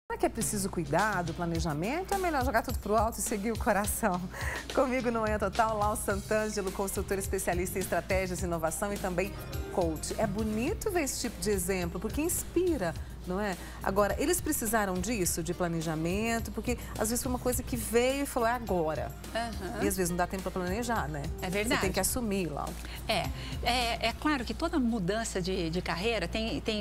Será que é preciso cuidar do planejamento? É melhor jogar tudo pro alto e seguir o coração? Comigo no Manhã Total, Lau Sant'Angelo, consultor especialista em estratégias e inovação e também coach. É bonito ver esse tipo de exemplo, porque inspira, não é? Agora, eles precisaram disso, de planejamento, porque às vezes foi uma coisa que veio e falou, é agora. E às vezes não dá tempo para planejar, né? É verdade. Você tem que assumir, Lau. É claro que toda mudança de carreira tem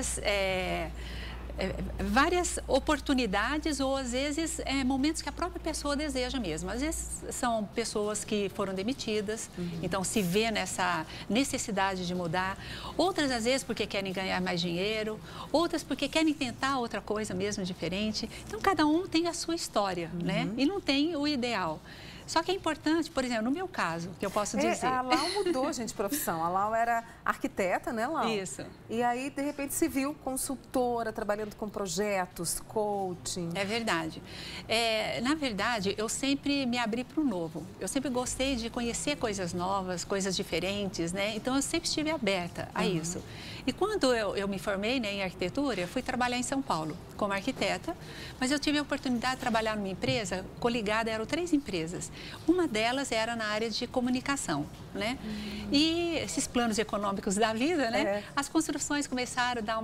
várias oportunidades ou, às vezes, momentos que a própria pessoa deseja mesmo. Às vezes, são pessoas que foram demitidas, então se vê nessa necessidade de mudar. Outras, às vezes, porque querem ganhar mais dinheiro. Outras, porque querem tentar outra coisa mesmo diferente. Então, cada um tem a sua história, né? E não tem o ideal. Só que é importante, por exemplo, no meu caso, que eu posso dizer... A Lau mudou, gente, de profissão. A Lau era arquiteta, né, Lau? Isso. E aí, de repente, se viu consultora, trabalhando com projetos, coaching. É verdade. Na verdade, eu sempre me abri para o novo. Eu sempre gostei de conhecer coisas novas, coisas diferentes, né? Então, eu sempre estive aberta a isso. E quando eu me formei, né, em arquitetura, eu fui trabalhar em São Paulo como arquiteta, mas eu tive a oportunidade de trabalhar numa empresa coligada, eram 3 empresas. Uma delas era na área de comunicação, né? E esses planos econômicos da vida, né? As construções começaram a dar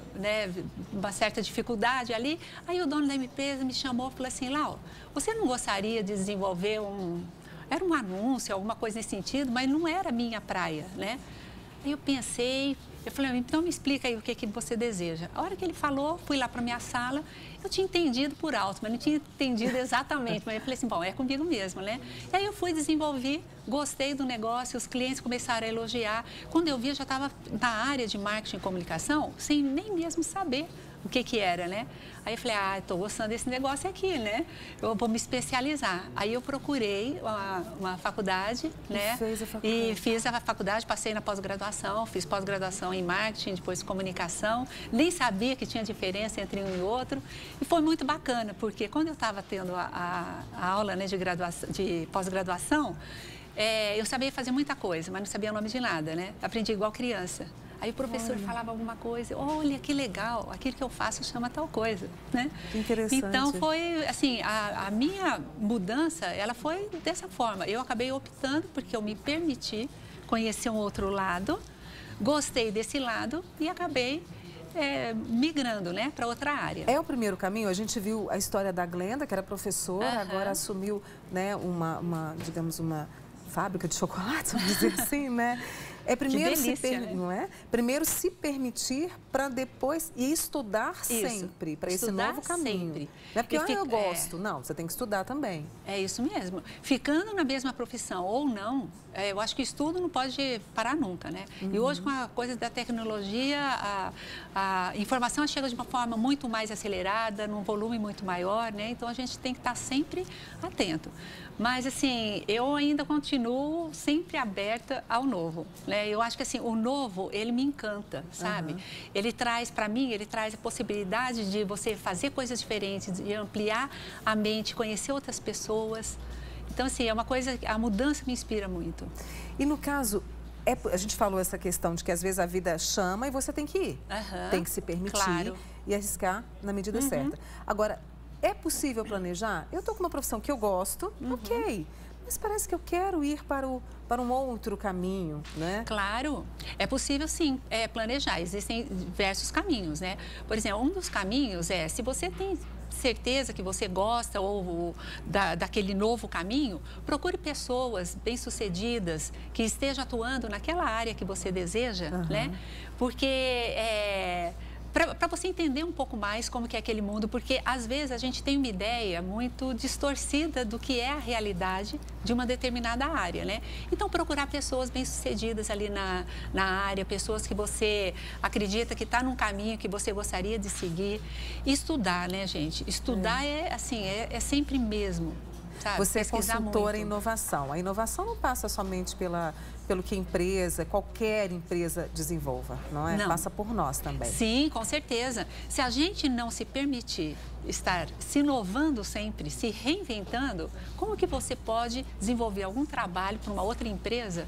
uma certa dificuldade ali. Aí o dono da empresa me chamou e falou assim, Lau, você não gostaria de desenvolver Era um anúncio, alguma coisa nesse sentido, mas não era a minha praia, né? Aí eu pensei, eu falei, então me explica aí o que você deseja. A hora que ele falou, fui lá para minha sala, eu tinha entendido por alto, mas não tinha entendido exatamente. Mas eu falei assim, bom, é comigo mesmo, né? E aí eu fui desenvolver, gostei do negócio, os clientes começaram a elogiar. Quando eu vi, eu já estava na área de marketing e comunicação, sem nem mesmo saber o que era, né? Aí eu falei, estou gostando desse negócio aqui, né? Eu vou me especializar. Aí eu procurei uma faculdade, né? Fez a faculdade. E fiz a faculdade, passei na pós-graduação, fiz pós-graduação em marketing, depois comunicação. Nem sabia que tinha diferença entre um e outro. E foi muito bacana, porque quando eu estava tendo a aula, né, de pós-graduação, eu sabia fazer muita coisa, mas não sabia o nome de nada, né? Aprendi igual criança. Aí o professor falava alguma coisa, olha que legal, aquilo que eu faço chama tal coisa, né? Que interessante. Então foi assim, a minha mudança, ela foi dessa forma. Eu acabei optando porque eu me permiti conhecer um outro lado, gostei desse lado e acabei migrando, né, para outra área. É o primeiro caminho? A gente viu a história da Glenda, que era professora, agora assumiu, né, digamos, uma fábrica de chocolate, vamos dizer assim, né? Primeiro delícia, né? Não é? Primeiro se permitir para depois estudar sempre, para esse novo caminho. Sempre. Não é porque eu gosto, não, você tem que estudar também. É isso mesmo. Ficando na mesma profissão ou não, eu acho que o estudo não pode parar nunca, né? E hoje, com a coisa da tecnologia, a informação chega de uma forma muito mais acelerada, num volume muito maior, né? Então, a gente tem que estar sempre atento. Mas, assim, eu ainda continuo sempre aberta ao novo, né? Eu acho que, assim, o novo, ele me encanta, sabe? Ele traz, para mim, ele traz a possibilidade de você fazer coisas diferentes, de ampliar a mente, conhecer outras pessoas. Então, assim, é uma coisa, a mudança me inspira muito. E no caso, a gente falou essa questão de que às vezes a vida chama e você tem que ir. Tem que se permitir e arriscar na medida certa. Agora, é possível planejar? Eu estou com uma profissão que eu gosto, ok. Mas parece que eu quero ir para um outro caminho, né? Claro, é possível sim planejar. Existem diversos caminhos, né? Por exemplo, um dos caminhos se você tem certeza que você gosta ou daquele novo caminho, procure pessoas bem-sucedidas que estejam atuando naquela área que você deseja, né? Porque para você entender um pouco mais como que é aquele mundo, porque às vezes a gente tem uma ideia muito distorcida do que é a realidade de uma determinada área, né? Então, procurar pessoas bem-sucedidas ali na área, pessoas que você acredita que está num caminho que você gostaria de seguir. E estudar, né, gente? Estudar é sempre mesmo. Sabe? Você é consultora em inovação. A inovação não passa somente pelo que qualquer empresa desenvolva, não é? Não. Passa por nós também. Sim, com certeza. Se a gente não se permitir estar se inovando sempre, se reinventando, como que você pode desenvolver algum trabalho para uma outra empresa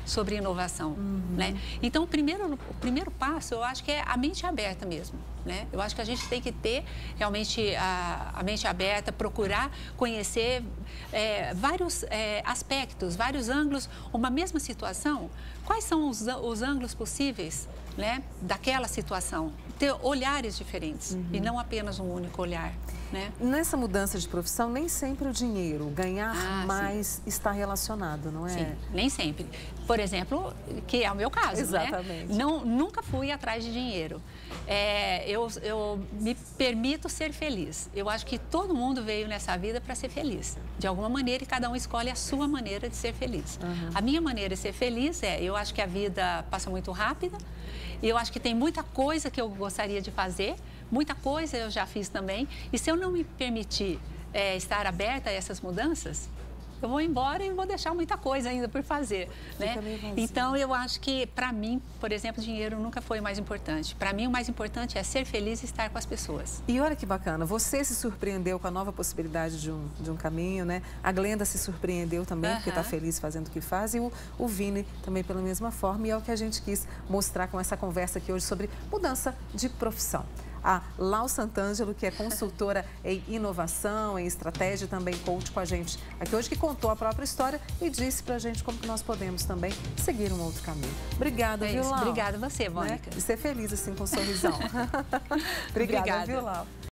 sobre inovação, né? Então, o primeiro passo, eu acho que é a mente aberta mesmo, né? Eu acho que a gente tem que ter realmente a mente aberta, procurar conhecer vários aspectos, vários ângulos, uma mesma situação. Quais são os ângulos possíveis, né, daquela situação? Ter olhares diferentes e não apenas um único olhar, né? Nessa mudança de profissão, nem sempre o dinheiro, ganhar mais, sim, está relacionado, não é? Sim, nem sempre. Por exemplo, que é o meu caso, exatamente, né? Nunca fui atrás de dinheiro. Eu me permito ser feliz. Eu acho que todo mundo veio nessa vida para ser feliz, de alguma maneira, e cada um escolhe a sua maneira de ser feliz. A minha maneira de ser feliz eu acho que a vida passa muito rápida, eu acho que tem muita coisa que eu gostaria de fazer, muita coisa eu já fiz também, e se eu não me permitir estar aberta a essas mudanças, eu vou embora e vou deixar muita coisa ainda por fazer, né? Então, eu acho que, para mim, por exemplo, dinheiro nunca foi o mais importante. Para mim, o mais importante é ser feliz e estar com as pessoas. E olha que bacana, você se surpreendeu com a nova possibilidade de um caminho, né? A Glenda se surpreendeu também, porque está feliz fazendo o que faz, e o Vini também pela mesma forma, e é o que a gente quis mostrar com essa conversa aqui hoje sobre mudança de profissão. A Lau Sant'Angelo, que é consultora em inovação, em estratégia e também coach com a gente aqui hoje, que contou a própria história e disse pra gente como que nós podemos também seguir um outro caminho. Obrigada, viu, Lau? Obrigada a você, Mônica. E ser feliz assim com um sorrisão. Obrigada, viu, Lau?